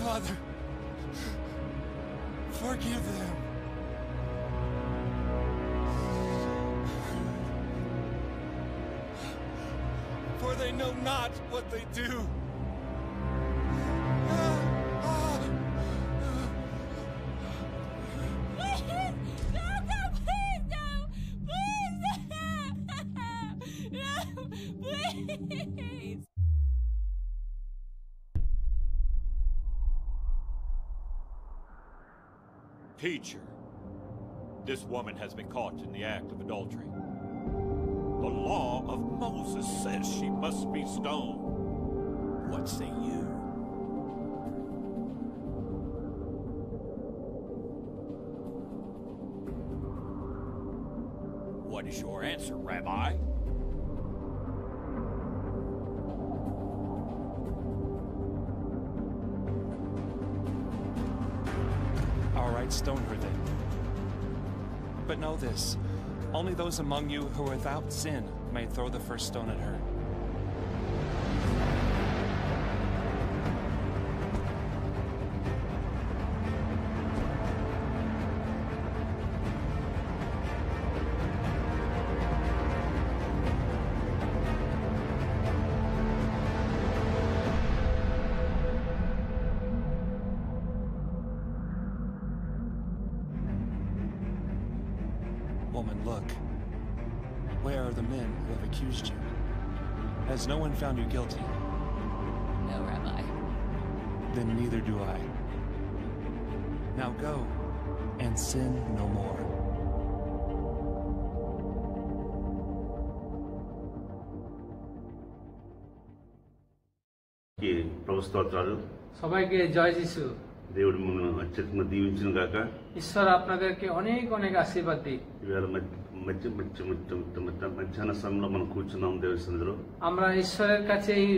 Father, forgive them. For they know not what they do. Teacher, this woman has been caught in the act of adultery. The law of Moses says she must be stoned. What say you? What is your answer, Rabbi? All right, stone her then. But know this, only those among you who are without sin may throw the first stone at her. Woman, look. Where are the men who have accused you? Has no one found you guilty? No, Rabbi. Then neither do I. Now go and sin no more. ప్రభు స్తోత్రాలు. সবাইকে জয় যিশু। దేవుడు మిమ్మల్ని అత్యధికంగా దీవించును గాక। ঈশ্বর আপনাদেরকে অনেক অনেক আশীর্বাদ দিক। ఇవాళ మధ్యాహ్న సమయంలో మనం కూర్చున్నాం దేవుని సన్నిధిలో। আমরা ঈশ্বরের কাছে এই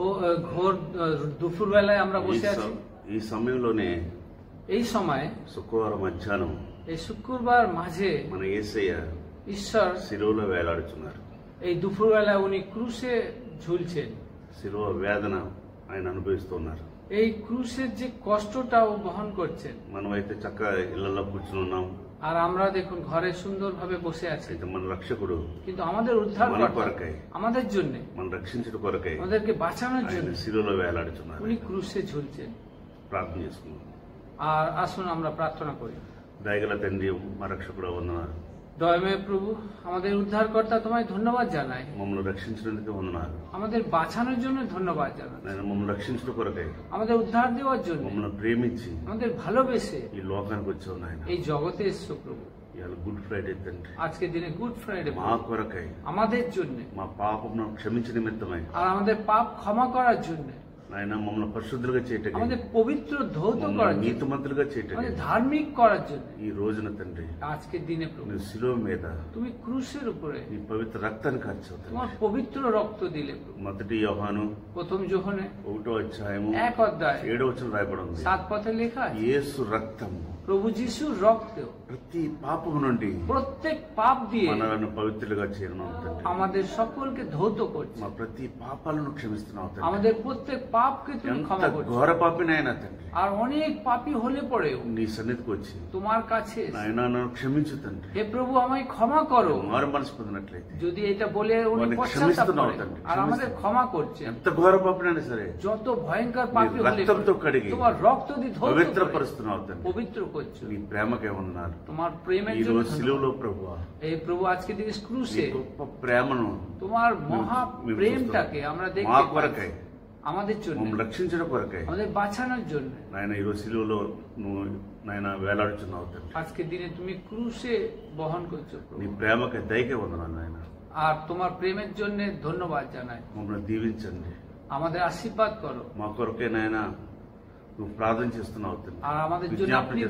ঘোর দুপুর বেলায় আমরা বসে আছি। ఈ సమయంలోనే এই সময় శుక్రవారం మధ్యాహ్నం এই শুক্রবার মাঝে మన యేసయ్య ঈশ্বর శిలువలో వేలాడుచున్నారు। এই দুপুর বেলায় উনি ক্রুশে ঝুলছেন। శిలువ వేదన ఆయన అనుభవిస్తున్నారు। এই ক্রুশের যে কষ্টটাও বহন করছেন। మనమైతే చక్కగా ఇళ్లలో కూర్చుని ఉన్నాం। আর আমরা দেখুন ঘরে সুন্দরভাবে বসে আছি। మన రక్షకుడు কিন্তু আমাদের উদ্ধারকর্তা আমাদের জন্য మన రక్షించుట కొరకై আমাদেরকে বাঁচানোর জন্য శిలువలో వేలాడుచున్నారు। উনি ক্রুশে ঝুলছেন। ప్రార్థన చేసుకుందాం। আর আসুন আমরা প্রার্থনা করি। దయగల తండ్రి మా రక్షకుడు వందనాలు। দয়াময় প্রভু, আমাদের উদ্ধারকর্তা তোমায় ধন্যবাদ জানাই। మమ్మల్ని రక్షించినందుకు వందనాలు। আমাদের বাঁচানোর জন্য ধন্যবাদ জানাই। నేను మమ్మల్ని రక్షించుట కొరకై আমাদের উদ্ধার দেওয়ার জন্য మమ్మల్ని ప్రేమించి আমাদের ভালোবেসে ఈ లోకానికి వచ్చావు నాయన। এই জগতে এসেছো প্রভু। ఇవాళ గుడ్ ఫ్రైడే తండ్రి। আজকে দিনে গুড ফ্রাইডে మా కొరకై আমাদের জন্য మా పాపమును క్షమించ నిమిత్తమై আর আমাদের পাপ ক্ষমা করার জন্য నాయన మమ్మల్ని పరిశుద్ధులుగా చేయటకి আমাদের పবিত্র ধৌত করার জন্য నీతిమంతులుగా చేయటకి আমাদের ধার্মিক করার জন্য ఈ రోజున తండ్రి আজকের দিনে প্রভু నీ శిలువ మీద তুমি క్రూশের উপরে నీ పవిత్ర రక్తాన్ని కార్చావు। তোমার পবিত্র রক্ত দিলে প্রভু। మొదటి యోహాను প্রথম যোহনে 1వ అధ్యాయము 1 অধ্যায় 7వ వచనం రాయబడి ఉంది। 7 পথে লেখা আছে యేసు రక్తము প্রভু যিশুর রক্ত ప్రతి పాపము నుండి প্রত্যেক পাপ দিয়ে మనలను పవిత్రులుగా చేయను తండ్రి। আমাদের সকলকে ধৌত করছে। మా ప్రతి పాపాలను క్షమిస్తున్నావు తండ్రి। আমাদের প্রত্যেক পাপকে তুমি ক্ষমা করছো। ఘోర పాపినైనా తండ్రి আর অনেক পাপী হলে পরেও నీ సన్నిధికి వచ్చి তোমার কাছে నాయన నన్ను క్షమించు తండ్రి। হে প্রভু আমায় ক্ষমা করো। మారు మనసు పొందినట్లయితే যদি এটা বলে উনি వాళ్ళని পশ্চাত্তাপ క్షమిస్తున్నావు করেন తండ్రి। আর আমাদের ক্ষমা করছেন। ఎంత ఘోర పాపినైనా సరే যত ভয়ঙ্কর পাপী হলে రక్తంతో కడిగి তোমার রক্ত দিয়ে ধৌত করে పవిత్రపరుస్తున్నావు తండ్రి। পবিত্র করছো। నీ ప్రేమకే వందనాలు। তোমার প্রেমের ఈ জন্য రోజు సిలువలో ప్రభువా এই প্রভু আজকে দিকে ক্রুশে గొప్ప ప్రేమను তোমার মহা প্রেমটাকে আমরা మా দেখতে కొరకై আমাদের জন্য మమ్మల్ని రక్షించడం కొరకై আমাদের বাঁচানোর জন্য నాయన ఈ రోజు సిలువలో నువ్వు నాయన వేలాడుచున్నావు తండ్రి। আজকের দিনে তুমি ক্রুশে বহন করছো প্রভু। నీ ప్రేమకే దయకే వందనాలు నాయన। আর তোমার প্রেমের জন্য ধন্যবাদ জানাই। మమ్మల్ని దీవించండి, আমাদের আশীর্বাদ করো। మా కొరకే నాయన నువ్వు ప్రార్థన చేస్తున్నావు తండ్రి, আর আমাদের জন্য విజ్ఞాపన আপনি చేస్తున్నావు।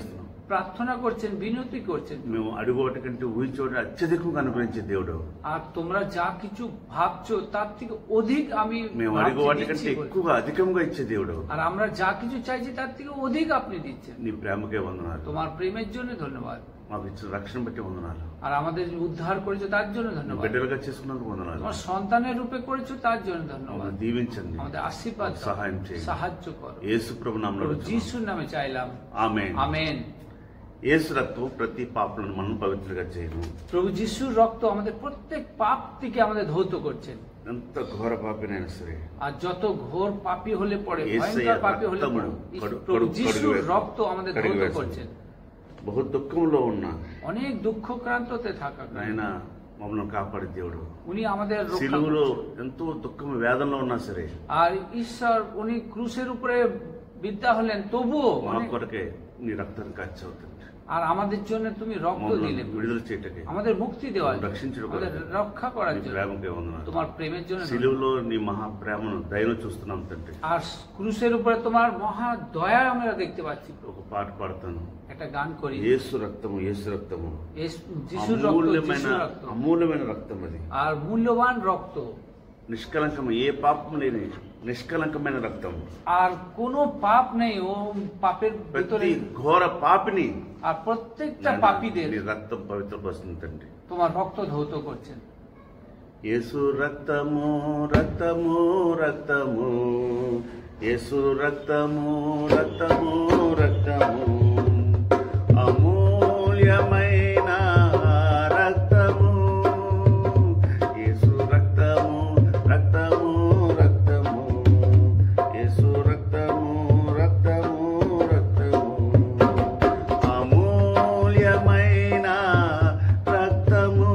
প্রার্থনা করছেন, বিনতি করছেন। మేము అడుగువాటి కంటే ఊహించే అత్యధికంగా అనుగ్రహించే దేవుడు. আর তোমরা যা কিছু ভাবছো তার থেকে অধিক আমি మేము అడుగువాటి కంటే ఎక్కువగా అధికంగా ఇచ్చే దేవుడు. আর আমরা যা কিছু চাইছি তার থেকে অধিক আপনি দিচ্ছেন। నీ ప్రేమకే వందనాలు. তোমার প্রেমের জন্য ধন্যবাদ। మాకు ఇచ్చిన రక్షణ బట్టి వందనాలు. আর আমাদের ఉদ্ধার করেছো তার জন্য ধন্যবাদ। బిడ్డలుగా చేసుకున్నందుకు వందనాలు. তোমার সন্তানের রূপে করেছো তার জন্য ধন্যবাদ। దీవించండి, আমাদের আশীর্বাদ సహాయం చేయండి, সাহায্য করো। యేసు ప్రభు నామములో যিশুর নামে চাইলাম, ఆమేన్. আমেন। యేసు రక్తం ప్రతి పాపలను మనం పవిత్రంగా చేయను। প্রভু যিশুর রক্ত আমাদের প্রত্যেক পাপ থেকে আমাদের ধৌত করছেন। ఎంత ఘోర పాపినైనా సరే, আর যত ঘোর পাপী হলে পড়ে, యేసయ్య ভয়ঙ্কর পাপী হলে পড়ে, প্রভু যিশুর রক্ত আমাদের ধৌত করছেন। বহু దుఃఖంలో ఉన్నా, অনেক দুঃখক্রান্ততে থাকা ఆయన మమ్మల్ని కాపాడే దేవుడు. উনি আমাদের রক্ষা సిలువలో করছেন। ఎంతో దుఃఖం వేదనలో ఉన్నా సరే, আর ঈশ্বর উনি ক্রুশের উপরে বিদ্যা হলেন, তবুও మా కొరకే నీ రక్తాన్ని కాచావుతుంది. আর আমাদের জন্য তুমি রক্ত দিলে విడుదల చేయటకే, আমাদের মুক্তি দেওয়ার, రక్షించడం আমাদের রক্ষা করার জন্য, ప్రేమకే వందనాలు. তোমার প্রেমের জন্য। సిలువలో నీ మహా ప్రేమను దయను చూస్తున్నాం తండ్రి. আর క్রুশের উপরে তোমার মহা দয়া আমরা দেখতে পাচ্ছি। ఒక పాట పాడతాను, একটা గాন করি, యేసు రక్తము యేసు రక్తము, যিশুর রক্ত, అమూల్యమైన যিশুর রক্ত, అమూల్యమైన రక్తం అది, আর মূল্যবান রক্ত, నిష్కలంకం, ఏ పాపం లేని నిష్కలంకమైన రక్తం। আর কোনো পাপ নেই ও পাপের ভিতরে, ప్రతి ఘోర పాపిని আর প্রত্যেকটা পাপীদের నీ రక్తం పవిత్రపరుస్తుంది తండ్రి। তোমার রক্ত ধৌত করছেন। యేసు రక్తము రక్తము రక్తము, యేసు రక్తము రక్తము రక్తము, అమూల్యమైన రక్తము, యేసు రక్తము రక్తము రక్తము, యేసు రక్తము రక్తము రక్తము, అమూల్యమైన రక్తము,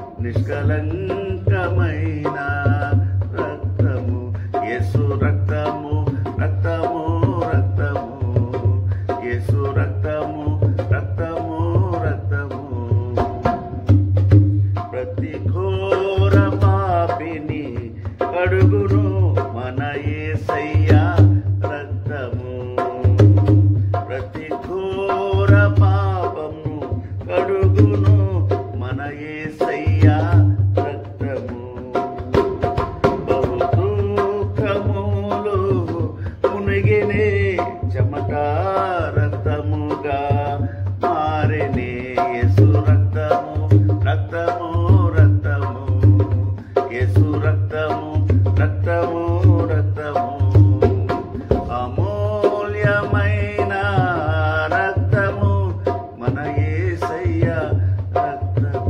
నిష్కలంకమైన రక్తము, యేసు రక్తము రక్తము రక్తము, యేసు రక్తము రక్తము రక్తము, ప్రతి ఘోర పాపిని కడుగును మన యేసయ్య రక్తము, ప్రతి ఘోర పాపము కడుగును మన యేసయ్య రక్తము, బహు దుఃఖములు మునిగినే చెమట రక్తముగా మారినే, యేసు రక్తము రక్తము రక్తము, యేసు రక్తము రక్తము రక్తము, అమూల్యమైన రక్తము మన యేసయ్య రక్తము.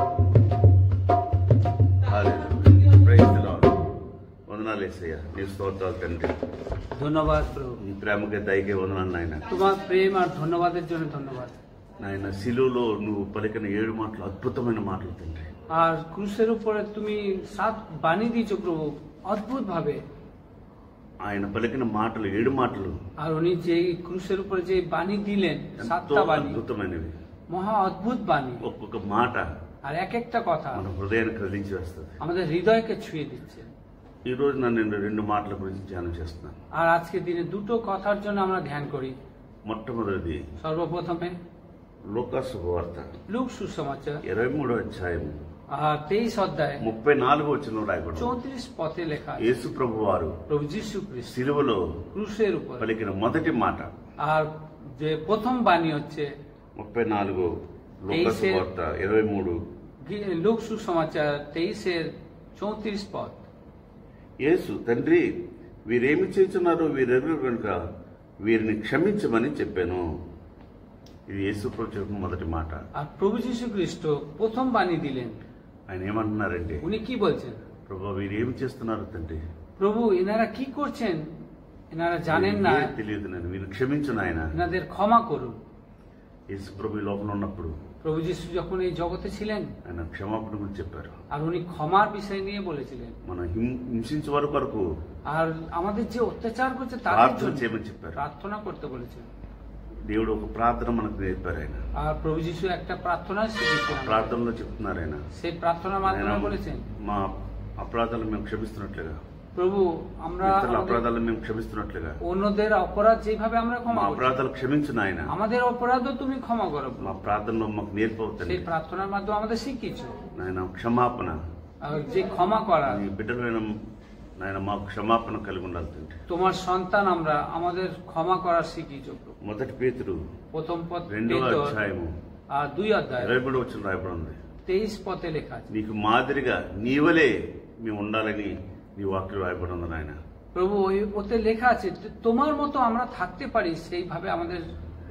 హల్లెలూయా. Praise the lord. వందనాలు యేసయ్య, నీ స్తోత్రాలు తండ్రి। ধন্যবাদ প্রভু, నీ ప్రేమకే దయకే వందనాలు నాయన। তোমার প্রেম আর ধন্যবাদের জন্য ধন্যবাদ। నాయన సిలువలో నువ్వు పలికిన 7 మాటలు అద్భుతమైన మాటలు తండ్రి। আর ক্রুশের উপরে তুমি 7 বাণী দিয়েছো প্রভু, অদ্ভুত ভাবে। ఆయన పలికిన మాటలు 7 మాటలు আর উনি যে ক্রুশের উপরে যে বাণী দিলেন, ఎంతో 7টা বাণী, అద్భుతమైనవి। মহা অদ্ভুত বাণী। ఒక్కొక్క మాట আর এক একটা কথা మన హృదయాన్ని కదిలించి వేస్తుంది। আমাদের হৃদয়কে ছুঁয়ে দিচ্ছে। ఈ రోజు నేను 2 మాటల గురించి ధ్యానం చేస్తున్నాను। আর আজকে দিনে দুটো কথার জন্য আমরা ধ্যান করি। మొట్టమొదటిది সর্বপ্রথমে లూకా శుభవార్త লূক সুসমাচার 23వ అధ్యాయం আর 23 অধ্যায় 34వ వచనంలో రాయబడింది। 34 পথে লেখা আছে, యేసు ప్రభు వారు প্রভু যীশু খ্রিস্ট సిలువలో ক্রুশের উপর పలికిన మొదటి మాట, আর যে প্রথম বাণী হচ্ছে 34 లూకా శుభవార్త 23, লূক সুসমাচার 23-34 পদ। యేసు తండ్రి వీరేమి చేస్తున్నారో వీరెరుగరు కనుక వీరిని క్షమించమని చెప్పాను। ఇది యేసు ప్రభు చెప్పిన మొదటి మాట। আর প্রভু যীশু খ্রিস্ট প্রথম বাণী দিলেন। ఆయన ఏమంటున్నారంటే, উনি কি বলছেন? ప్రభు వీరేమి చేస్తున్నారు తండ్రి, প্রভু এনারা কি করছেন এনারা জানেন না, వీరికి తెలియదు, నేను వీరిని క్షమించు నాయన। এনাদের ক্ষমা করুন। యేసు ప్రభు ఈ లోపల ఉన్నప్పుడు প্রভু যীশু যখন এই জগতে ছিলেন, ఆయన క్షమాపణ గురించి చెప్పారు। আর উনি ক্ষমার বিষয় নিয়ে বলেছিলেন। మనం హింసించే వారి కొరకు আর আমাদের যে অত্যাচার করছে তাদের ప్రార్థన জন্য చేయమని చెప్పారు। প্রার্থনা করতে বলেছেন। దేవుడు ఒక ప్రార్థన మనకు నేర్పారు ఆయన। আর প্রভু যীশু একটা প্রার্থনা শিখিয়েছেন, ప్రార్థనలో చెప్తున్నారు ఆయన, সেই প্রার্থনার মাধ্যমে ఆయన বলেছেন మా అపరాధాలు మేము క్షమిస్తున్నట్లుగా ప్రభు আমরা ఇతరుల అపరాధాలను మేము క్షమిస్తున్నట్లుగా অন্যদের অপরাধ যেভাবে আমরা మా ক্ষমা করি అపరాధాలు క్షమించు నాయన. আমাদের অপরাধও তুমি ক্ষমা করো మా ప్రార్థనలో మాకు నేర్పవుతుంది সেই প্রার্থনার মাধ্যমে আমাদের শিখিয়েছো నాయన. క్షమాపణ আর যে ক্ষমা করা నీ బిడ్డలైన నాయన మాకు క్షమాపణ కలిగి ఉండాలి తండ్రి. তোমার সন্তান আমরা আমাদের ক্ষমা করা শিখিয়েছো প্রভু। మొదటి పేతురు প্রথম 2వ అధ్యాయము আর 2 অধ্যায় 23వ వచనం రాయబడి ఉంది. 23 পদে লেখা আছে నీకు మాదిరిగా నీవలే మేము ఉండాలని నీ వాక్యం రాయబడి ఉంది నాయన. প্রভু ওতে লেখা আছে তোমার মতো আমরা থাকতে পারি সেইভাবে আমাদের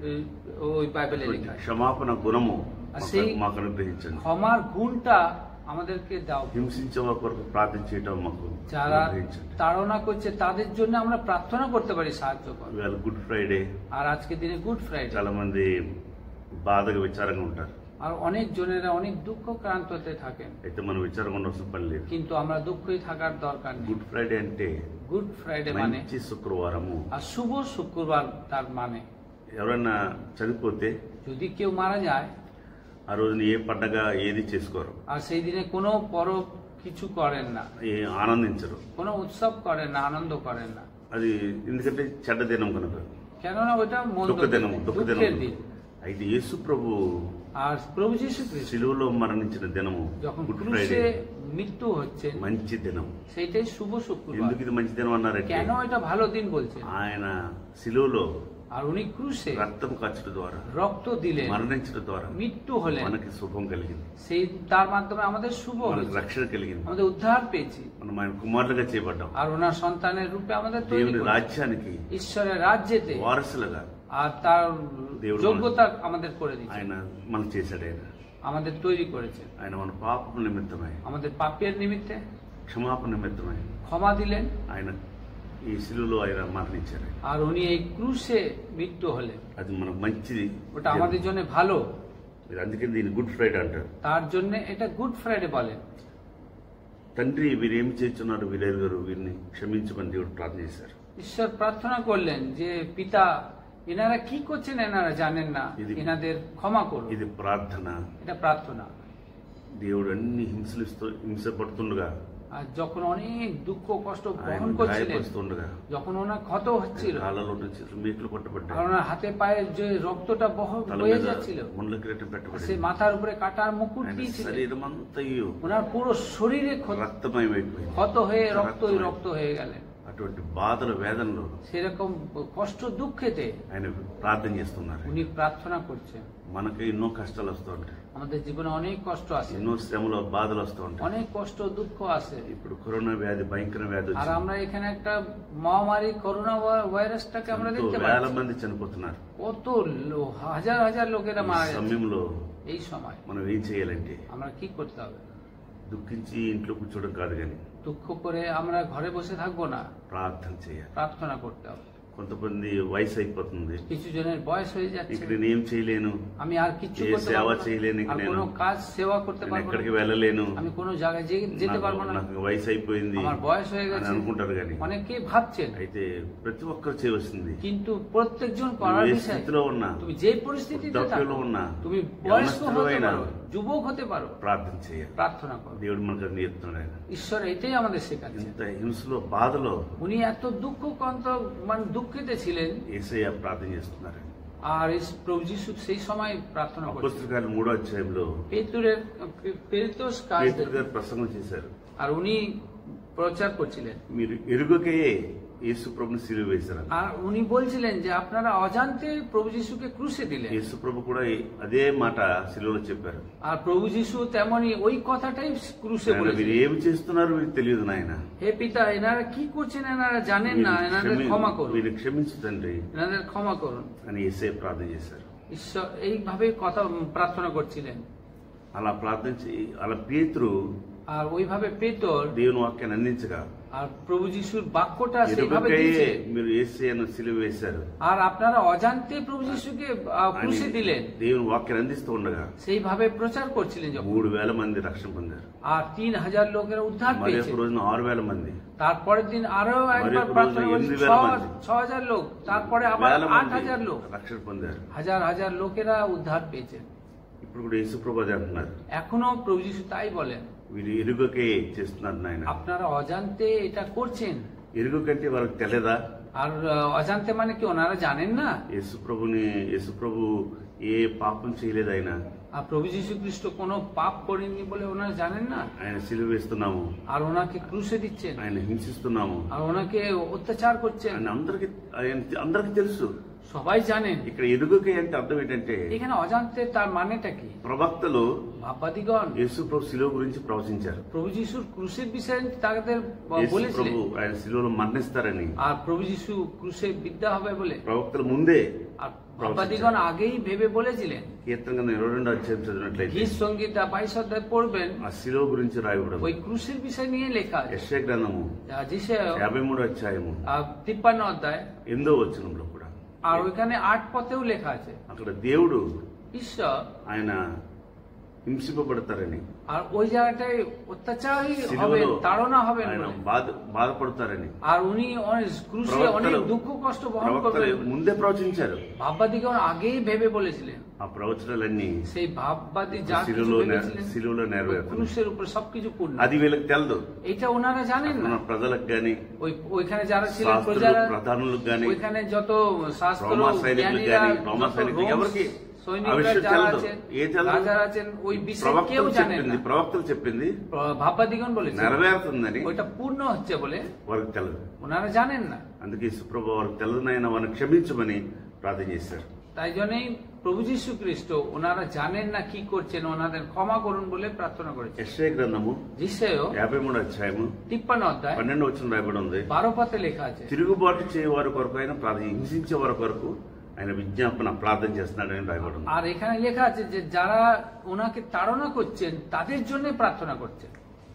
ওই বাইবেলে লেখা আছে। క్షమాపణ గుణము সেই మాకు అనుగ్రహించండి. ক্ষমার গুণটা আমাদেরকে দাও। హింసించే వారి కొరకు ప్రార్థన చేయటం మాకు যারা అనుగ్రహించండి. তাড়না করছে তাদের জন্য আমরা প্রার্থনা করতে পারি, সাহায্য করো। ఇవాళ గుడ్ ఫ్రైడే, আর আজকের দিনে গুড ফ্রাইডে, చాలా మంది బాధగా విచారంగా ఉంటారు. আর অনেক জনেরা অনেক দুঃখ ক্রান্ততে থাকেন, అయితే మనం విచారంగా ఉండవలసిన పని లేదు. কিন্তু আমরা দুঃখই থাকার দরকার নেই। గుడ్ ఫ్రైడే అంటే গুড ফ্রাইডে মানে మంచి శుక్రవారము. আর শুভ শুক্রবার তার মানে। ఎవరైనా చనిపోతే যদি কেউ মারা যায় ఆ రోజున ఏ పండగ ఏది చేసుకోరు, আর সেই দিনে কোনো পরব কিছু করেন না, ఆనందించరు. কোনো উৎসব করেন না, আনন্দ করেন না। అది ఎందుకంటే చెడ్డ దినం కనుక, কেননা ওটা মন্দ దుఃఖ దినం, దుఃఖ দুঃখের దినం. দিন। అయితే యేసు ప్రభు আর প্রভু যীশু খ্রিস্ট శిలువలో మరణించిన దినము যখন గుడ్ ক্রুশে ఫ్రైడే, মৃত্যু হচ্ছে మంచి దినం. সেইটাই শুভ শুক্রবার। ఎందుకు ఇది మంచి దినం అన్నారంటే কেন এটা ভালো দিন বলছেন? ఆయన శిలువలో আর ఉনি ক্রুশে రక్తం ఖర్చు ద్వారా, রক্ত দিলেন, మరణించడం ద్వారా মৃত্যু হলেন, మనకి శుభం కలిగింది, সেই তার মাধ্যমে আমাদের শুভ మనకి হয়েছে, రక్షణ కలిగింది, আমাদের উদ্ধার পেয়েছি, మనం ఆయన కుమారులుగా చేయబడ్డాం. আর ওনার সন্তানের রূপে আমাদের তৈরি దేవుని করেছেন। రాజ్యానికి ঈশ্বরের রাজ্যেতে వారసులుగా আর তার దేవుడు যোগ্যতা আমাদের করে দিয়েছে, ఆయన మనకు చేశాడు. ఆయన আমাদের তৈরি করেছেন। ఆయన మన పాపం నిమిత్తమై, আমাদের পাপের নিমিত্তে క్షమాపణ నిమిత్తమై ক্ষমা দিলেন, ఆయన ఈ శిలువలో ఆయన మరణించారు. আর উনি এই ক্রুশে মৃত্যু হলেন। అది మనకు మంచిది. ওটা আমাদের জন্য ভালো, అందుకని దీన్ని గుడ్ ఫ్రైడే అంటారు. তার জন্য এটা গুড ফ্রাইডে বলেন। తండ్రి వీరేం చేస్తున్నారు, వీరెరుగరు, వీరిని క్షమించమని దేవుడు ప్రార్థన చేశారు. ঈশ্বর প্রার্থনা করলেন যে পিতা এনারা কি করছেন এনারা জানেন না, ఇది- এনাদের ক্ষমা করুন। ఇది ప్రార్థన. এটা প্রার্থনা। దేవుడు అన్ని హింసపడుతుండగా, আর যখন অনেক দুঃখ কষ্ট ఆయన বহন করছিলেন, గాయపరుస్తుండగా, যখন ওনার ক্ষত হচ্ছিল, కాళ్ళలో నుంచి మేకులు আর కొట్టబడ్డాయి, ওনার হাতে পায়ে যে রক্তটা తల বয়ে మీద যাচ্ছিল, ముళ్ళ కిరీటం সে పెట్టబడింది, মাথার উপরে কাটার মুকুট ఆయన দিয়েছিলেন, శరీరం అంతయు ওনার পুরো শরীরে రక్తమయమైపోయింది. ক্ষত হয়ে রক্তই রক্ত হয়ে গেলেন। అటువంటి బాధల వేదనలో সেরকম কষ্ট দুঃখেতে ఆయన ప్రార్థన చేస్తున్నారు. উনি প্রার্থনা করছেন। మనకి ఎన్నో కష్టాలు వస్తూ ఉంటాయి, আমাদের জীবনে অনেক কষ্ট আছে, ఎన్నో శ్రమలు బాధలు వస్తూ ఉంటాయి. অনেক কষ্ট দুঃখ আছে। ఇప్పుడు కరోనా వ్యాధి, భయంకర వ్యాధి আর వచ్చింది. আমরা এখানে একটা মহামারী করোনা ভাইরাসটাকে আমরা ఎంతో দেখতে వేల পাচ্ছি, మంది చనిపోతున్నారు. কত হাজার হাজার লোকেরা ఈ মারা যাচ্ছে। సమయంలో এই সময় మనం ఏం చేయాలంటే আমরা কি করতে হবে? దుఃఖించి ఇంట్లో కూర్చోవడం కాదు, కానీ দুঃখ করে আমরা ঘরে বসে থাকবো না, ప్రార్థన చేయాలి. প্রার্থনা করতে হবে। కొంతమంది వయసు అయిపోతుంది, কিছু জনের বয়স হয়ে যাচ্ছে, ఇక్కడ నేనేం చేయలేను, আমি আর কিছু ఏ করতে సేవ পারবো చేయలేను, না, ఇక আর నేను কোনো কাজ সেবা করতে నేను পারবো ఎక్కడికి না, వెళ్ళలేను, আমি কোনো জায়গায় যেতে পারবো না, నాకు వయసు అయిపోయింది আমার বয়স হয়ে అని গেছে అనుకుంటారు. కానీ অনেকেই ভাবছেন, అయితే ప్రతి ఒక్కరు చేయవలసింది, কিন্তু প্রত্যেকজন করার నువ్వు ఏ বিষয় స్థితిలో ఉన్నా, তুমি যে পরিস্থিতিতে వృద్ధాప్యంలో থাকো, ఉన్నా, তুমি বয়স্ক యవనస్తుడు হতে అయినా পারো, যুবক হতে পারো, ప్రార్థన చేయాలి. প্রার্থনা করো। దేవుడు మనకు అది నేర్పుతున్నాడు. ఆయన ঈশ্বর এটাই আমাদের শেখাচ্ছেন। ఇంత హింసలో, బాధలో উনি এত দুঃখ মানে দুঃখিত ছিলেন, యేసయ్య ప్రార్థన చేస్తున్నారు. আর প্রভু যীশু সেই সময় প্রার্থনা করছেন। అపొస్తలుల కార్యం 3వ అధ్యాయంలో পেতরস কাজ పేతురు గారు ప్రసంగం చేశారు. আর উনি প্রচার করছিলেন, మీరు ఎరుగకే యేసు ప్రభుని సిలువ వేశారు. আর উনি বলছিলেন যে আপনারা অজান্তে প্রভু যীশুকে ক্রুশে দিলেন। యేసు ప్రభు కూడా అదే మాట సిలువలో చెప్పారు. আর প্রভু যীশু তেমনি ওই কথাটাই ক্রুশে ఆయన, మీరు বলেছিলেন, ఏమి చేస్తున్నారో మీకు తెలియదు నాయన, হে পিতা এনারা কি করছেন এনারা জানেন না, এনাদের ক্ষমা করুন, మీరు క్షమించు తండ్రి এনাদের ক্ষমা করুন। అని యేసయ్య ప్రార్థన చేశారు. ঈশ্বর এইভাবে কথা প্রার্থনা করছিলেন। అలా ప్రార్థన అలా పేతురు আর ওইভাবে পেতর దేవుని వాక్యాన్ని అందించగా, আর প্রভু যিশুর বাক্যটা সেইভাবে ఎరుగకే দিয়েছে, మీరు యేసయ్యను సిలువ వేశారు, আর আপনারা অজান্তে প্রভু যিশুকে ক্রুশে দিলেন, దేవుని వాక్యాన్ని అందిస్తూ ఉండగా সেইভাবে প্রচার করছিলেন যখন। 3,000 మంది రక్షణ పొందారు. আর 3,000 লোকেরা উদ্ধার మరి পেয়েছে। ఒక రోజున 6,000 మంది, তারপরের দিন আরো একবার మరి প্রার্থনা రోజు করেছে, 8,000 మంది। 6,000 লোক, তারপরে আবার 8,000 লোক, రక్షణ పొందారు. হাজার হাজার লোকেরা উদ্ধার পেয়েছেন। ఇప్పుడు కూడా యేసు ప్రభు అదే అంటున్నారు, এখনো প্রভু যিশু তাই বলেন, వీరు ఎరుగకే చేస్తున్నారు నాయన. আপনারা অজান্তে এটা করছেন। ఎరుగకంటే వాళ్ళకి తెలియదా? আর অজান্তে মানে কি ওনারা জানেন না? యేసుప్రభు ఏ పాపం చేయలేదు ఆయన. আর প্রভু যীশু খ্রিস্ট কোনো পাপ করেননি বলে ওনারা জানেন না। ఆయన సిలువ వేస్తున్నాము, আর ওনাকে ক্রুশে দিচ্ছেন, ఆయన హింసిస్తున్నాము, আর ওনাকে অত্যাচার করছেন, అందరికి తెలుసు, সবাই জানেন। ఇక్కడ ఎరుగకే అంటే అర్థం ఏంటంటే এখানে অজান্তে তার মানেটা কি? ప్రవక్తలు ভাববাদীগণ యేసుప్రభు సిలువ గురించి ప్రవచించారు. প্রভু যিশুর ক্রুশের বিষয়ে তাদের বলেছিলেন, ఆయన సిలువలో మరణిస్తారని, আর প্রভু যিশু ক্রুশে বিদ্ধ হবে বলে ప్రవక్తలు ముందే আর ভাববাদীগণ আগেই ভেবে বলেছিলেন। కీర్తన గ్రంథం 22వ అధ్యాయం చదివినట్లయితే গীত সংগীত 22 অধ্যায় পড়বেন, ఆ సిలువ గురించి రాయబడింది. ওই క్రూশের বিষয় নিয়ে লেখা আছে। యెషయా గ్రంథము যিশায় 53వ అధ్యాయము 53 অধ্যায় 8వ వచనంలో కూడా, আর ওইখানে 8 পদেও লেখা আছে అక్కడ దేవుడు ঈশ্বর ఆయన హింసింపబడతారని, আর ওই জায়গাটায় অত্যাচারই হবে, సిలువలో তাড়না হবে ఆయన বলে, బాధపడతారని আর উনি ক্রুশে অনেক দুঃখ কষ্ট বহন ప్రవక్తలు করবেন ముందే ప్రవచించారు. ভাববাদীগণ আগেই ভেবে বলেছিলেন। ఆ ప్రవచనాలన్నీ সেই ভাববাদী যা কিছু ভেবেছিলেন సిలువలో నెరవేరుతాయి. ক্রুশের উপর সবকিছু পূর্ণ। అది వీళ్ళకి తెలదు. এটা ওনারা জানেন না। మన ప్రజలకు గాని, ওইখানে যারা ছিলেন శాస్త్రులు প্রজারা, ప్రధానులకు గాని, ওইখানে যত শাস্ত্র రోమా సైనికులకు জ্ঞানীরা, గాని, రోమా సైనికులు ఎవరికి সৈনিকরা যারা আছেন, রাজারা আছেন, ওই বিষয়ে কেউ জানেন না। ప్రవక్తలు చెప్పింది ভাববাদীগণ বলেছেন నెరవేరుతుందని, ওইটা পূর্ণ হচ্ছে বলে వారికి తెలదు. ওনারা জানেন না। అందుకే యేసుప్రభు వారికి తెలదనైనా వారిని క్షమించమని ప్రార్థన చేశారు. তাই জন্যই প্রভু যীশু খ্রিস্ট ওনারা জানেন না কি করছেন, ওনাদের ক্ষমা করুন বলে প্রার্থনা করেছেন। యెషయా గ్రంథము যিশায় 53వ అధ్యాయము 53 অধ্যায় 12వ వచనం రాయబడి ఉంది. 12 పదే লেখা আছে, తిరుగుబాటు చేయ వారి కొరకు ఆయన హింసించే వారి కొరకు ఆయన విజ్ఞాపన ప్రార్థన చేస్తున్నాడని రాయబడి ఉంది. আর এখানে লেখা আছে যে যারা ওনাকে তাড়না করছেন তাদের জন্য প্রার্থনা করছেন।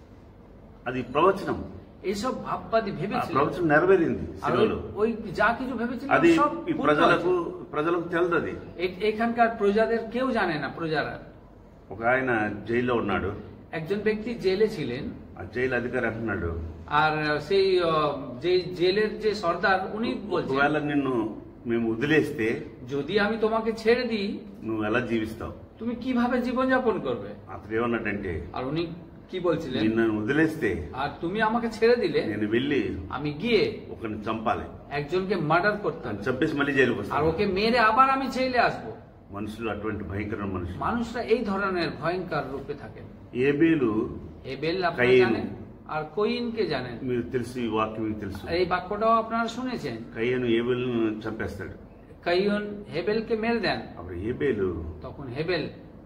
అది ప్రవచనం. এইসব ভাববাদী ఆ ভেবেছিলেন, ప్రవచనం నెరవేరింది আর సిలువలో. ওই যা কিছু ভেবেছিলেন అది সব ఈ পূর্ণ হয়েছে। ప్రజలకు తెలదు. అది এখানকার প্রজাদের কেউ জানে না। প্রজারা, ఒక ఆయన జైల్లో ఉన్నాడు, একজন ব্যক্তি জেলে ছিলেন, ఆ జైలు అధికారి అంటున్నాడు, আর সেই যে জেলের যে সর্দার উনি বলছেন, ఒకవేళ నిన్ను మేము వదిలేస్తే যদি আমি তোমাকে ছেড়ে দিই నువ్వు ఎలా జీవిస్తావు? তুমি কিভাবে জীবনযাপন করবে? అతడు ఏమన్నాడంటే, আর ఉনি কি বলছিলেন, నిన్ను వదిలేస్తే আর তুমি আমাকে ছেড়ে দিলে నేను వెళ్ళి আমি গিয়ে ఒకరిని చంపాలి, একজনকে মার্ডার করতে হবে, చంపేసి మళ్ళీ జైలుకి আর వస్తాను. ওকে মেরে আবার আমি জেলে আসবো। మనుషులు అటువంటి భయంకరమైన మనుషులు. মানুষরা এই ধরনের ভয়ঙ্কর রূপে থাকেন। ఏబేలు হেবেল আপনারা কাইন। জানেন, আর কইনকে জানেন। మీరు తెలుసు, ఈ వాక్యం మీకు తెలుసు. আর এই বাক্যটাও আপনারা শুনেছেন। కయ్యను ఏబేలును చంపేస్తాడు. কাইন হেবেলকে মেরে দেন। అప్పుడు ఏబేలు তখন হেবেল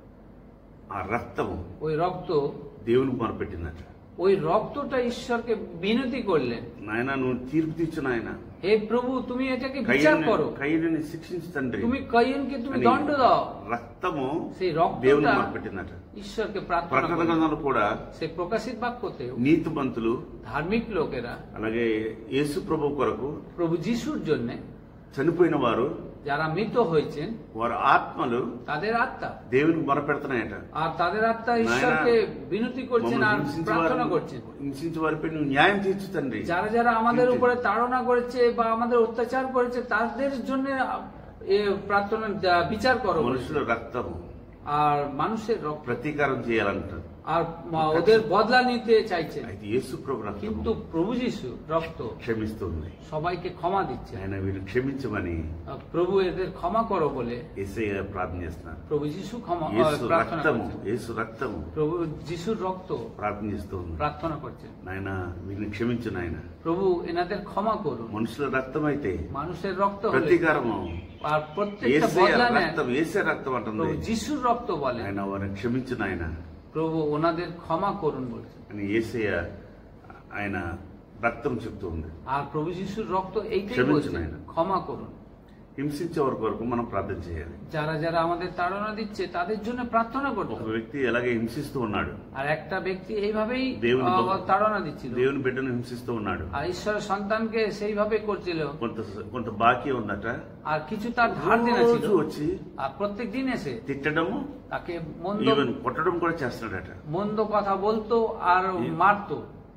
ఆ రక్తం ওই రক্ত, దేవునికి మొరపెట్టిందట. ওই রক্তটা ঈশ্বরকে বিনতি করলেন, నాయన నువ్వు తీర్పు తీర్చు నాయన, হে প্রভু তুমি এটাকে বিচার করো, కయ్యని శిక్షించు తండ్రి. তুমি কাইনকে তুমি అని দণ্ড দাও। రక్తము সেই దేవుని রক্তটা మొరపెట్టిందట. ঈশ্বরকে প্রার্থনা ప్రకటన করে। గ్రంథంలో కూడా সেই প্রকাশিত বাক্যতেও నీతిమంతులు, ধার্মিক লোকেরা, అలాగే యేసు ప్రభు కొరకు প্রভু যিশুর জন্য చనిపోయిన వారు, যারা মৃত হয়েছেন వారి ఆత్మలు তাদের আত্মা, దేవునికి మొరపెడుతున్నాయట. আর তাদের আত্মা ঈশ্বরকে বিনতি করছেন আর প্রার্থনা করছেন, హింసించే వారిపై నువ్వు న్యాయం తీర్చు తండ్రి. যারা যারা আমাদের উপরে তাড়না করেছে বা আমাদের অত্যাচার করেছে তাদের জন্য প্রার্থনা বিচার করো। మనుషుల రక్తము আর মানুষের রক্ত ప్రతీకారం చేయాలంటారు. আর ওদের বদলা নিতে চাইছেন, అయితే యేసు ప్రభు কিন্তু రక్తము প্রভু যিশু রক্ত క్షమిస్తుంది. সবাইকে ক্ষমা দিচ্ছে। ఆయన వీళ్ళు క్షమించమని প্রভু এদের ক্ষমা করো বলে యేసయ్య ప్రార్థన చేస్తున్నారు. প্রভু যিশু ক্ষমা యేసు প্রার্থনা రక్తము, করছেন। యేసు రక్తము প্রভু যিশুর রক্ত ప్రార్థన చేస్తూ ఉంది. প্রার্থনা করছেন, నాయన వీళ్ళని క్షమించు నాయన. প্রভু এনাদের ক্ষমা করুন। మనుషుల రక్తం అయితే মানুষের রক্ত হলে ప్రతీకారము, আর প্রত্যেকটা యేసయ్య বদলা নেন రక్తం, యేసే రక్తం అంటుంది. প্রভু যিশুর রক্ত বলে, ఆయన వారిని క్షమించు నాయన প্রভু ওনাদের ক্ষমা করুন বলছেন। అని యేసయ్య ఆయన రక్తం చెప్తూ ఉంది. আর প্রভু যিশুর রক্ত এইটাই క్షమించు বলছে, నాయన। ক্ষমা করুন। హింసించే వారి కొరకు మనం ప్రార్థన చేయాలి. যারা যারা আমাদের তাড়না দিচ্ছে তাদের জন্য প্রার্থনা করতে ఒక হবে। వ్యక్తి ఎలాగే హింసిస్తూ ఉన్నాడు, আর একটা ব্যক্তি এইভাবেই దేవుని তাড়না দিচ্ছিল, దేవుని బిడ్డను హింసిస్తూ ఉన్నాడు. আর ঈশ্বরের সন্তানকে সেইভাবে করছিল। కొంత బాకీ ఉందట, আর কিছু তার ধার দেনা ছিল, రోజు వచ్చి আর প্রত্যেক দিন এসে తిట్టడము, তাকে মন্দ ఈవెన్ కొట్టడం కూడా చేస్తున్నాడట. মন্দ কথা বলতো আর মারতো।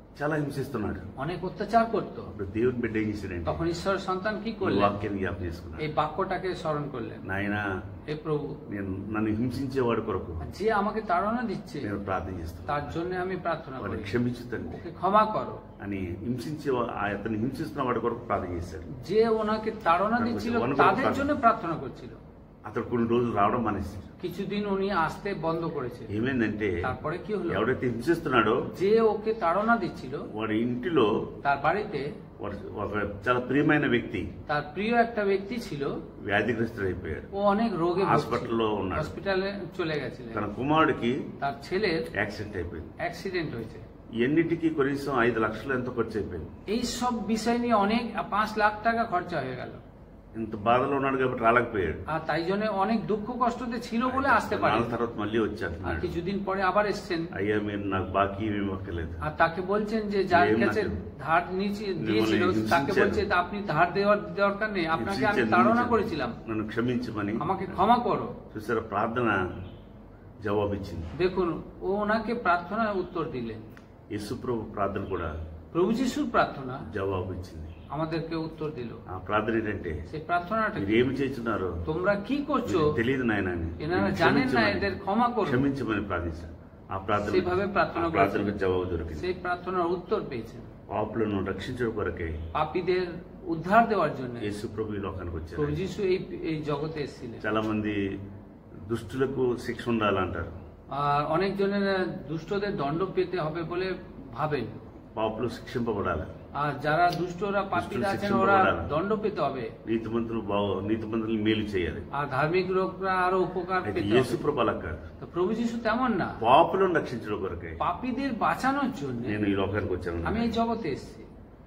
చాలా హింసిస్తున్నాడు. অনেক অত্যাচার করত। అప్పుడు దేవుని బిడ్డ ఏం చేశాడంటే তখন ঈশ্বরের সন্তান কি ఈ করলেন? వాక్యాన్ని జ్ఞాపకం చేసుకున్నాడు. এই বাক্যটাকে স্মরণ করলেন, నాయనా হে প্রভু, నేను నన్ను హింసించేవాడి కొరకు যে আমাকে তাড়না দিচ্ছে నేను ప్రార్థన చేస్తాను, তার জন্য আমি প্রার্থনা করি, వాడిని క్షమించు తండ్రి ওকে ক্ষমা করো। అని అతన్ని హింసిస్తున్న వాడి కొరకు ప్రార్థన చేశాడు. যে ওনাকে তাড়না দিচ্ছিল তাদের জন্য প্রার্থনা করছিল। అతడు కొన్ని రోజులు రావడం మానేశాడు. কিছুদিন উনি আসতে বন্ধ করেছে। ఏమైందంటే তারপরে কি হলো? ఎవడైతే హింసిస్తున్నాడో যে ওকে তাড়না দিচ্ছিল వాడి ఇంటిలో তার বাড়িতে ఒక చాలా ప్రియమైన వ్యక్తి, তার প্রিয় একটা ব্যক্তি ছিল, వ్యాధిగ్రస్తుడైపోయాడు. ও অনেক রোগে హాస్పిటల్లో ఉన్నాడు. হসপিটালে চলে গেছিলেন। తన కుమారుడికి তার ছেলের యాక్సిడెంట్ అయిపోయింది. অ্যাক্সিডেন্ট হয়েছে। ఎన్నిటికీ కనీసం 5 లక్షలు ఎంతో ఖర్చు అయిపోయింది. এই সব বিষয় নিয়ে অনেক 5 লাখ টাকা খরচা হয়ে গেল। ఇంత బాధలో ఉన్నాడు కాబట్టి రాలేకపోయాడు. আর তাই জন্য অনেক দুঃখ কষ্টতে ছিল বলে আসতে পারে। తర్వాత మళ్ళీ আর వచ్చేస్తున్నాడు. কিছুদিন পরে আবার এসেছেন। అయ్యా మీరు నాకు బాకీ ఏమీ ఇవ్వక్కర్లేదు. আর তাকে বলছেন যে যার কাছে ধার দিয়েছিল তাকে বলছে আপনি ধার দেওয়ার দরকার নেই, আপনাকে আমি তাড়না করেছিলাম, నన్ను క్షమించమని আমাকে ক্ষমা করো। చూసారా, ప్రార్థన జవాబిచ్చింది. দেখুন, ও ওনাকে প্রার্থনার উত্তর দিলেন। యేసు ప్రభు ప్రార్థన కూడా প্রভু যিশুর প্রার্থনা జవాబిచ్చింది, আমাদেরকে উত্তর দিল। ఆ ప్రార్థన ఏంటంటే সেই প্রার্থনাটা మీరు ఏమి చేస్తున్నారో তোমরা কি করছো తెలియదు నాయన అని এনারা জানেন না, এদের ক্ষমা করো, క్షమించమని ప్రార్థించారు. ఆ ప్రార్థన সেভাবে প্রার্থনা ప్రార్థనకు జవాబు దొరికింది. সেই প্রার্থনার উত্তর পেয়েছেন। పాపులను రక్షించడం కొరకే পাপীদের উদ্ধার দেওয়ার জন্য యేసు ప్రభు ఈ లోకానికి వచ్చారు. প্রভু যিশু এই জগতে এসেছিলেন। చాలా మంది దుష్టులకు శిక్ష ఉండాలంటారు, আর অনেক জনের দুষ্টদের দণ্ড পেতে হবে বলে ভাবেন। పాపులు శిక్షింపబడాలి, আর যারা দুষ্টরা পাপীরা আছেন ওরা দণ্ড পেতে হবে, నీతిమంతులు మేలు చేయాలి। আর ধার্মিক লোকরা আরো উপকার అయితే পেতে యేసు হবে। ప్రభు అలా కాదు, তো প্রভু যিশু তেমন না, పాపులను రక్షించడం కొరకే পাপীদের বাঁচানোর জন্য నేను ఈ లోకానికి వచ్చాను. আমি এই জগতে এসেছি।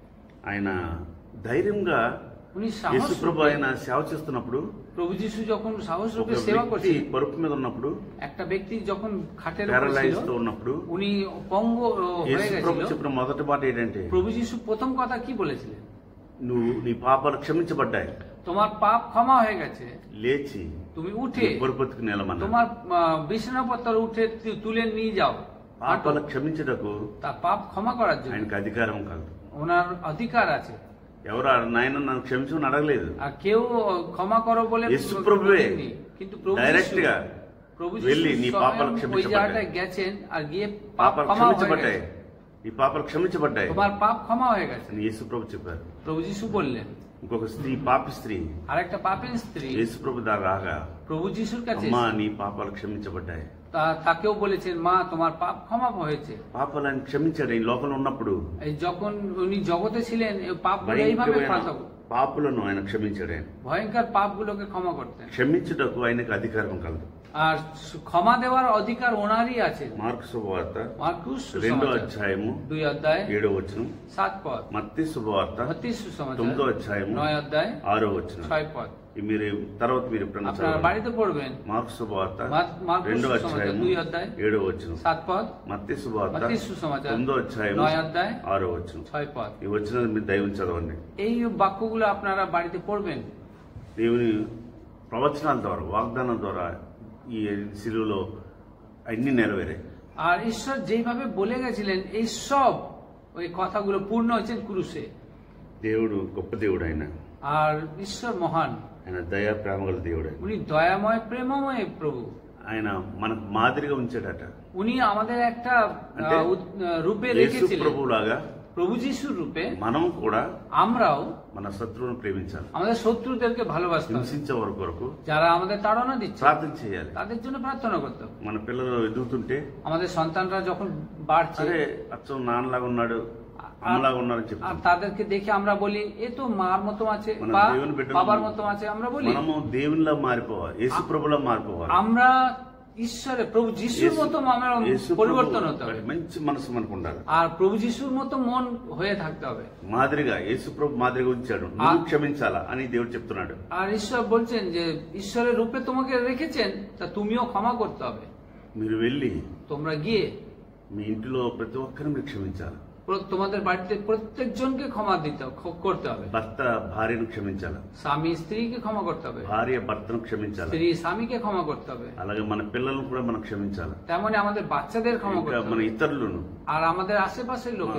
ఆయన ధైర్యంగా উনি యేసు সাহস ప్రభు ఆయన సేవ చేస్తున్నప్పుడు, প্রভু যিশু যখন সাহস ఒక রূপে সেবা వ్యక్తి করছিলেন, పరుపు మీద ఉన్నప్పుడు, একটা ব্যক্তি যখন খাটের উপর ప్యారలైజ్ ছিল, తో ఉన్నప్పుడు উনি পঙ্গ হয়ে యేసు ప్రభు গেছিল, చెప్పిన మొదటి మాట ఏంటంటే, প্রভু যিশু প্রথম কথা কি বলেছিলেন? నువ్వు నీ పాపాలు క్షమించబడ్డాయి, তোমার পাপ ক্ষমা হয়ে গেছে, లేచి তুমি উঠে పొరుపొత్తుకు నిలమన్నా. তোমার বিছানাপত্র উঠে তুলে নিয়ে যাও। పాపాలు క్షమించటకు তার পাপ ক্ষমা করার জন্য ఆయనకు అధికారం కాదు. ওনার অধিকার আছে। ఎవరు నాయన నన్ను క్షమించమని అడగలేదు, আর কেউ ক্ষমা করো বলে యేసు ప్రభువే বলেননি। কিন্তু প্রভু డైరెక్ట్ గా వెళ్ళి నీ పాపాలు ওই క్షమించబడ్డాయి, জায়গাটায় গেছেন আর গিয়ে পাপ పాపాలు ক্ষমা হয়ে క్షమించబడ్డాయి, গেছে, నీ పాపాలు క్షమించబడ్డాయి তোমার পাপ ক্ষমা হয়ে গেছে। అని యేసు ప్రభు చెప్పారు. প্রভু যিশু বললেন। ఇంకొక స్త్రీ, పాపి స్త్రీ আর একটা পাপীর স্ত্রী యేసు ప్రభు దగ్గర రాగా, প্রভু যিশুর কাছে అమ్మా నీ పాపాలు క్షమించబడ్డాయి, তাকেও বলেছেন মা তোমার পাপ ক্ষমা হয়েছে। పాపాలు ఆయన క్షమించాడు. ఈ లోకంలో ఉన్నప్పుడు এই যখন উনি জগতে ছিলেন এই পাপগুলো এইভাবে భయంకరమైన పాపులను ఆయన క్షమించాడు. ఆయన ভয়ঙ্কর পাপগুলোকে ক্ষমা করতেন। క్షమించుటకు ఆయనకు అధికారం కలదు. আর ক্ষমা দেওয়ার অধিকার ওনারই আছে। మార్కు శుభవార్త মার্কুস 2వ అధ్యాయము 2 অধ্যায় 7వ వచనం, 7 পদ, మత్తయి శుభవార్త মత్తయి সুসমাচার 9వ అధ్యాయము 9 অধ্যায় 6వ వచనం. 6 পদ। మీరు తర్వాత మీరు ఎప్పుడన్నా আপনারা చదవండి. বাড়িতে পড়বেন। మార్కు శుభవార్త মার্কুস 2వ সুসমাচার అధ్యాయము 2 অধ্যায় 7వ వచనం, 7 পদ, మత్తయి శుభవార్త মత్తయి সুসমাচার 9వ అధ్యాయము 9 অধ্যায় 6వ వచనం. 6 পদ। ఈ వచనాలు మీరు దైవం చదవండి. এই বাক্যগুলো আপনারা বাড়িতে পড়বেন। దేవుని ప్రవచనాల ద్వారా, వాగ్దానం ద్వారా ఈ శిలువలో అన్ని నెరవేరాయి। আর ঈশ্বর যেভাবে বলে গেছিলেন এই সব ওই কথাগুলো পূর্ণ হয়েছেন ক্রুশে। దేవుడు గొప్ప దేవుడు, ఆయన আর ঈশ্বর মহান, ఆయన దయా ప్రేమ గల దేవుడు, ఆయన উনি দয়াময় প্রেমময় প্রভু। ఆయన మనకు మాదిరిగా ఉంచాడట। উনি আমাদের একটা అంటే রূপে యేసు রেখেছিলেন, ప్రభువులాగా প্রভু যিশুর রূপে మనం కూడా আমরাও మన శత్రువును ప్రేమించాలి, আমাদের শত্রুদেরকে ভালোবাসতে হবে, హింసించే వారి కొరకు যারা আমাদের তাড়না দিচ্ছে ప్రార్థన చేయాలి। তাদের জন্য প্রার্থনা করতে হবে। మన పిల్లలు ఎదుగుతుంటే, আমাদের সন্তানরা যখন বাড়ছে అరే అచ్చం నాన్నలాగా ఉన్నాడు, అమ్మలాగా ఉన్నాడని আর చెప్తాం। তাদেরকে দেখে আমরা বলি এ তো মার মতো আছে మన বা దేవుని బిడ్డలు বাবার মতো আছে, আমরা বলি। మనము దేవునిలా మారిపోవాలి, యేసు ప్రభులా మారిపోవాలి। আমরা ঈশ্বরের প্রভু যিশুর মতো আমরা యేసు পরিবর্তন হতে হবে, ప్రభు మంచి మనసు మనకు ఉండాలి, আর প্রভু যিশুর মতো মন হয়ে থাকতে হবে। మాదిరిగా యేసు ప్రభు మాదిరిగా ఉంచాడు, నువ్వు క్షమించాలా అని దేవుడు చెప్తున్నాడు। আর ঈশ্বর বলছেন যে ঈশ্বরের রূপে তোমাকে রেখেছেন, তা তুমিও ক্ষমা করতে হবে। మీరు వెళ్ళి তোমরা গিয়ে మీ ఇంటిలో ప్రతి ఒక్కరిని మీరు క్షమించాలి। তোমাদের বাড়িতে প্রত্যেকজনকে ক্ষমা করতে হবে। భర్త భార్యను క్షమించాలి, স্বামী স্ত্রীকে ক্ষমা করতে হবে, భార్య భర్తను క్షమించాలి, স্ত্রী স্বামীকে ক্ষমা করতে হবে। అలాగే మన పిల్లలను కూడా మనం క్షమించాలి, তেমনি আমাদের বাচ্চাদের ক্ষমা ఇంకా করতে మన হবে, ఇతరులను, আর আমাদের আশেপাশের লোকেদের।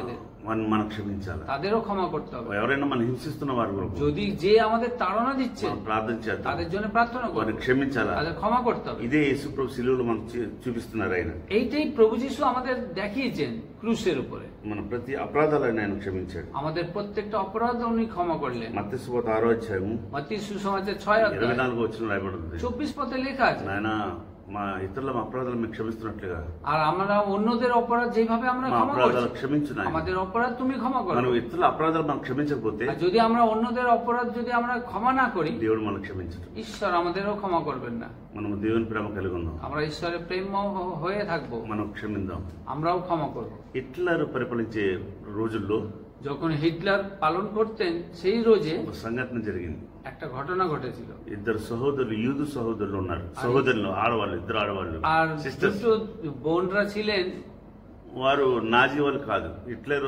మనం క్షమించాలి, তাদেরও ক্ষমা করতে হবে। ఎవరైనా మనం హింసిస్తున్న వారు যদি যে আমাদের তাড়না দিচ্ছে ప్రార్థన చేద్దాం, তাদের জন্য প্রার্থনা করব, వారిని క్షమించాలి, তাদের ক্ষমা করতে হবে। ఇదే యేసు ప్రభు సిలువలో మనకు చూపిస్తున్నారు ఆయన। এইটাই প্রভু যিশু আমাদের দেখিয়েছেন ক্রুশের উপরে। మన ప్రతి అపరాధాలను ఆయన క్షమించాడు, আমাদের প্রত্যেকটা অপরাধ উনি ক্ষমা করলেন। మత్తయి సువార్త 6వ అధ్యాయం మత్తయి సుసమాచాর 6 অধ্যায় 24వ వచనంలో రాయబడింది, 24 పదే লেখা আছে, నాయన మా ఇతరుల అపరాధాలు మీకు క్షమిస్తున్నట్లుగా আর আমরা অন্যদের অপরাধ যেভাবে আমরা మా ক্ষমা అపరాధాలు করছি క్షమించు నాయన। আমাদের অপরাধ তুমি ক্ষমা করো। మనం ఇతరుల అపరాధాలు మనం క్షమించకపోతే আর যদি আমরা অন্যদের অপরাধ যদি আমরা ক্ষমা না করি, దేవుడు మనం క్షమించడు। ঈশ্বর আমাদেরও ক্ষমা করবেন না। మనం దేవుని ప్రేమ కలిగి ఉన్నాం, আমরা ঈশ্বরের প্রেম হয়ে থাকবো, మనం క్షమిద్దాం। আমরাও ক্ষমা করব। హిట్లర్ పరిపాలించే రోజుల్లో যখন হিটলার পালন করতেন সেই রোজে ఒక సంఘటన జరిగింది। একটা ঘটনা ঘটেছিল। ఇద్దరు సహోదరులు, యూదు సహోదరులు ఉన్నారు, సహోదరులు ఆడవాళ్ళు, ఇద్దరు ఆడవాళ్ళు আর సిస్టర్స్। দুটো বোনরা ছিলেন, వారు నాజీ వాళ్ళు కాదు, హిట్లర్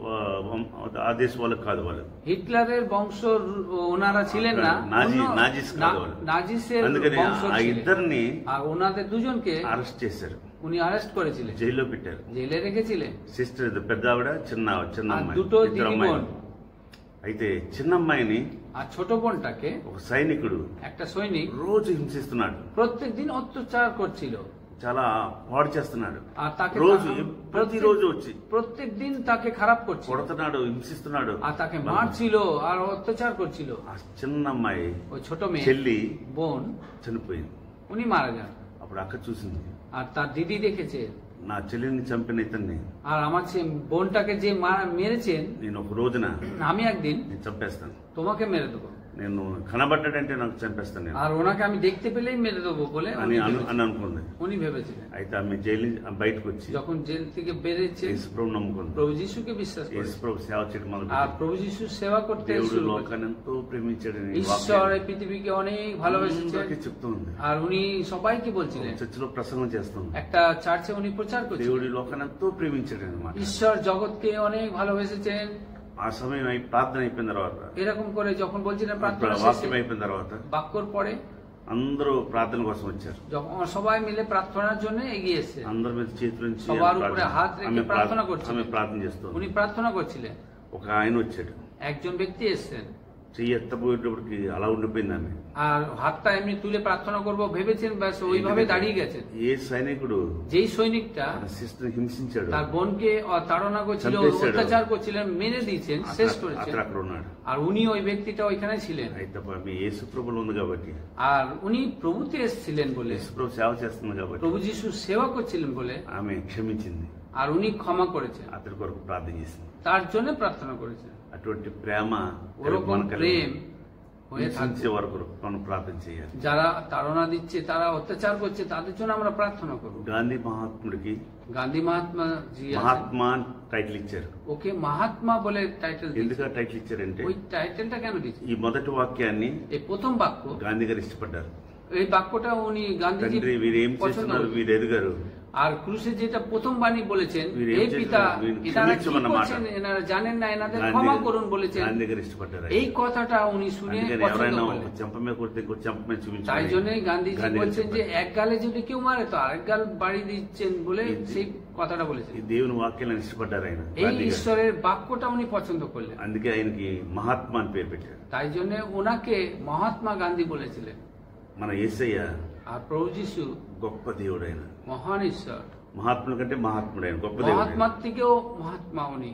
ఆ దేశం వాళ్ళకి కాదు, వాళ్ళు হিটলারের বংশ ওনারা ছিলেন না, నాజీస్ కాదు వాళ్ళు। নাজিসের అందుకని বংশ ఆ ছিলেন। ఇద్దరిని আর ওনাদের দুজনকে అరెస్ట్ చేశారు, উনি অ্যারেস্ট করেছিলেন, జైల్లో పెట్టారు। জেলে রেখেছিলেন। సిస్టర్ పెద్ద ఆవిడ, చిన్న আর అమ్మాయి, দুটো ఇద్దరు দিদি అమ్మాయిలు। বোন। అయితే చిన్న అమ్మాయిని আর ছোট বোনটাকে ఒక సైనికుడు একটা সৈনিক రోజు హింసిస్తున్నాడు, প্রত্যেকদিন অত্যাচার করছিল, చాలా పాడు చేస్తున్నాడు। আর তাকে రోజు ప్రతిరోజు వచ్చి প্রত্যেক দিন তাকে খারাপ করছিল, కొడుతున్నాడు, హింసిస్తున్నాడు, আর তাকে মারছিল আর অত্যাচার করছিল। ఆ చిన్న అమ్మాయి ওই ছোট মেয়ে చెల్లి বোন చనిపోయింది। উনি মারা যান। అప్పుడు అక్క చూసింది, আর তার দিদি দেখেছে, నా చెల్లిని చంపిన ఇతన్ని আর আমার বোনটাকে যে মেরেছেন, నేను ఒక రోజున আমি একদিন నేను చంపేస్తాను, তোমাকে মেরে দেবো, నేను కనబడ్డాడంటే నాకు చంపేస్తాను నేను আর ওনাকে আমি দেখতে পেলেই মেরে দেবো বলে అని అనుకుంది। উনি ভেবেছিলেন। అయితే ఆమె జైలు బయటకు వచ్చి যখন জেল থেকে বেরিয়েছে యేసుప్రభు నమ్ముకుంది, প্রভু যিশুকে বিশ্বাস করে యేసుప్రభు సేవ చేయడం আর మొదలుపెట్టింది। প্রভু যিশুর সেবা করতে దేవుడు শুরু করেছেন। లోకాన్ని ఎంతో ప్రేమించాడని ঈশ্বর এই পৃথিবীকে অনেক ভালোবেসেছেন అందరికీ చెప్తూ ఉంది, আর উনি সবাইকে বলছিলেন। చర్చిలో ప్రసంగం చేస్తుంది, একটা চার্চে উনি প্রচার করছেন, దేవుడి లోకాన్ని ఎంతో ప్రేమించాడని అన్నమాట। ঈশ্বর জগৎকে অনেক ভালোবেসেছেন। ఆ సమయం ప్రార్థన అయిపోయిన తర్వాత, এরকম করে যখন বলছিলেন প্রার্থনা వాక్యం అయిపోయిన తర్వాత বাক্যর পরে అందరూ ప్రార్థన కోసం వచ్చారు, যখন সবাই মিলে প্রার্থনার জন্য এগিয়ে এসেছে, అందరి మీద చేతుల నుంచి সবার উপরে হাত রেখে প্রার্থনা করছিলেন। ఆమె ప్రార్థన చేస్తుంది। উনি প্রার্থনা করছিলেন। ఒక ఆయన వచ్చాడు, একজন ব্যক্তি এসেছেন, చెయ్యి ఎత్తపోయేటప్పటికి అలా ఉండిపోయింది ఆమె। আর হাতটা এমনি তুলে প্রার্থনা করব ভেবেছেন, ব্যাস ওইভাবে দাঁড়িয়ে গেছেন। ఏ సైనికుడు যেই সৈনিকটা సిస్టర్ హింసించాడు, তার বোনকে তাড়না করছিল, অত্যাচার করছিলেন, মেরে দিয়েছেন, শেষ করেছেন, అక్కడ అక్కడ ఉన్నాడు। আর উনি ওই ব্যক্তিটা ওইখানে ছিলেন। అయితే ఆమె యేసు ప్రభులో ఉంది కాబట్టి, আর উনি প্রভুতে এসেছিলেন বলে, యేసు ప్రభు సేవ చేస్తుంది కాబట్టి প্রভু যিশু সেবা করছিলেন বলে ఆమె క్షమించింది, আর উনি ক্ষমা করেছেন, అతని కొరకు ప్రార్థన చేసింది। তার জন্য প্রার্থনা করেছেন। అటువంటి ప్రేమ ওরকম প্রেম হয়ে থাকবে। హింసించే వారి కొరకు మనం ప్రార్థన చేయాలి। যারা তাড়না দিচ্ছে, তারা অত্যাচার করছে, তাদের জন্য আমরা প্রার্থনা করব। గాంధీ మహాత్ముడికి গান্ধী মহাত্মা জি আছেন, మహాత్మా టైటిల్ ఇచ్చారు। ওকে మహాত্মা বলে টাইটেল ఎందుకు দিয়েছে। టైటిల్ ఇచ్చారంటే, ওই টাইটেলটা কেন দিয়েছে? ఈ మొదటి వాక్యాన్ని এই প্রথম বাক্য, గాంధీ గారు ఇష్టపడ్డారు। এই বাক্যটা উনি গান্ধীজি తండ్రి వీరు ఏం পছন্দ చేస్తున్నారు, করেন। వీరు ఎదుగారు, আর ক্রুশে যেটা প্রথম বাণী বলেছেন, వీరు এই ఏం পিতা చేస్తున్నారు, వీరిని এনারা কি క్షమించమన్నమాట করছেন, এনারা জানেন না, এনাদের ক্ষমা করুন বলেছেন। గాంధీ గారు ఇష్టపడ్డారు। এই কথাটা উনি শুনে అందుకని পছন্দ ఎవరైనా করলেন। ఒక చెంప మీద కొడితే ఇంకో చెంప మీద তাই చూపించాలి। জন্যই গান্ধীজি গান্ধী বলছেন যে చెప్పారు। এক গালে যদি কেউ মারে তো আরেক গাল বাড়ি দিচ্ছেন বলে সেই কথাটা বলেছেন। ఈ దేవుని వాక్యాలను ఇష్టపడ్డారు ఆయన, এই గాంధీ గారు। ঈশ্বরের বাক্যটা উনি পছন্দ করলেন। అందుకే ఆయనకి మహాత్మా అని పేరు పెట్టారు। তাই জন্য ওনাকে মহাত্মা গান্ধী বলেছিলেন। మన యేసయ్య আর প্রভু যিশু గొప్ప దేవుడు ఆయన, মহান ঈশ্বর, మహాత్ముల కంటే మహాత్ముడు ఆయన, గొప్ప దేవుడు ఆయన। মহাত্মার থেকেও মহাত্মা উনি।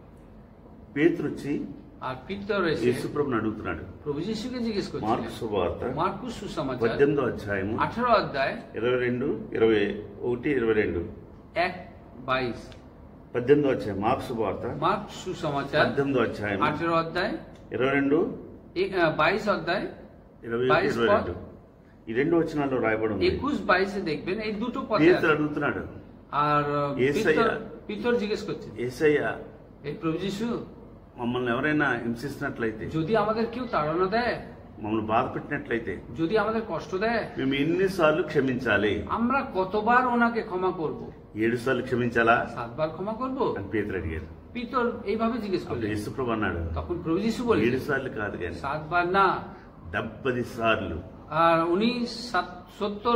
పేతురు వచ్చి আর পিতর এসে యేసుప్రభుని అడుగుతున్నాడు। প্রভু যিশুকে জিজ্ঞেস మార్కు করছিলেন। సువార్త মার্কুস সুসমাচার 18వ అధ్యాయము 18 অধ্যায় 22, 21, 22। 1:22। 18వ అధ్యాయం మార్కు సువార్త মার্ক সুসমাচার 18వ అధ్యాయం 18 অধ্যায় 22, 22 অধ্যায় 21, 22 22 ఈ రెండు వచనాల్లో రాయబడి ఉంది। 21-22 দেখবেন এই দুটো পদে పేతురు আছে। అడుగుతున్నాడు, আর యేసయ్య। পিতর জিজ্ঞেস করছেন, యేసయ్య এই প্রভু যিশু, మమ్మల్ని ఎవరైనా హింసిస్తున్నట్లయితే, যদি আমাদের কেউ তাড়না দেয়, మమ్మల్ని బాధ పెట్టినట్లయితే যদি আমাদের কষ্ট দেয়, మేము ఎన్నిసార్లు క్షమించాలి? আমরা কতবার ওনাকে ক্ষমা করব? 7 సార్లు క్షమించాలా 7 বার ক্ষমা করব? అని పేతురు అడిగారు। পিতর এইভাবে জিজ্ঞেস అప్పుడు করলেন। యేసుప్రభు అన్నాడు, তখন প্রভু যিশু বললেন 7 సార్లు కాదు కానీ 7 বার না, 70 సార్లు আর উনি 70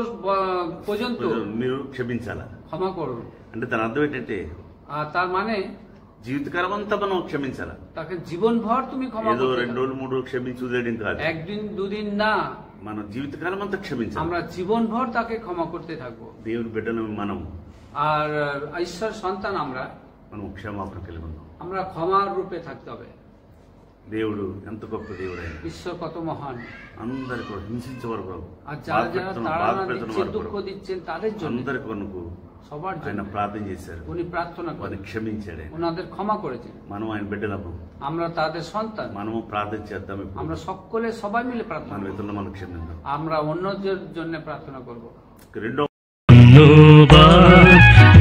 পর্যন্ত మీరు క్షమించాలా। ক্ষমা করুন। అంటే దాని అర్థం ఏంటంటే, আর তার মানে జీవితకాలం అంతా మనం క్షమించాలా. তাকে জীবনভর তুমি ক্ষমা ఏదో করতে 2 రోజులు 3 రోజులు క్షమించి వదిలేయడం కాదు. একদিন দুদিন না, మన జీవితకాలం అంతా క్షమించాలి. আমরা জীবনভর তাকে ক্ষমা করতে থাকবো. దేవుని బిడ్డలు మనం, আর ঈশ্বর সন্তান আমরা, మనం క్షమాపణ కలిగి ఉన్నాం. আমরা ক্ষমার রূপে থাকতে হবে. దేవుడు ఎంత గొప్ప దేవుడు ఆయన. ঈশ্বর কত মহান. అందరి కూడా హింసించే వరకు, আর যারা যারা তাড়ানো দিচ্ছেন, দুঃখ দিচ্ছেন তাদের জন্য అందరి కొరకు সবার জন্য ఆయన ప్రార్థన చేశారు. উনি প্রার্থনা করেন, వారిని క్షమించాడు. ওনাদের ক্ষমা করেছেন. మనం ఆయన బిడ్డలము, আমরা তাদের সন্তান. మనము ప్రార్థన చేద్దాం. আমরা সকলে সবাই মিলে প্রার্থনা మన করব. ఇతరులను మనం క్షమిద్దాం. আমরা অন্যদের জন্য প্রার্থনা করব. రెండో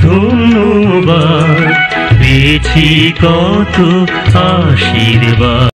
ধন্যবাদ পেয়েছি কত আশীর্বাদ।